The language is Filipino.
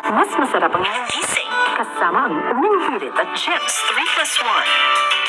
Mas masarap ang inyong gising kasama ang unang hirit at chips 3+1.